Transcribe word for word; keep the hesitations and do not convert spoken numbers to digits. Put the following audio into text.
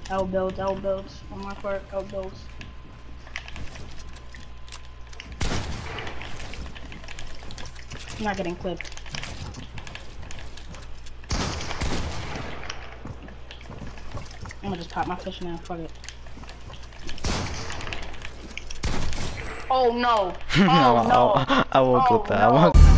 L builds, L builds. On my part, L builds. I'm not getting clipped. I'm gonna just pop my fish now. Fuck it. Oh no! Oh no! I won't Oh, go there. no. I won't.